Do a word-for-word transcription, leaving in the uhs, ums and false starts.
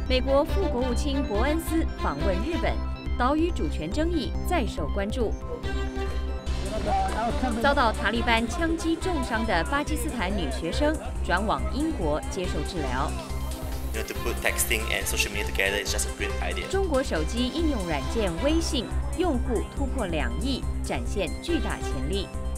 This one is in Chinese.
美国副国务卿伯恩斯访问日本，岛屿主权争议再受关注。遭到塔利班枪击重伤的巴基斯坦女学生转往英国接受治疗。 To put texting and social media together is just a great idea. 中国手机应用软件微信用户突破两亿，展现巨大潜力。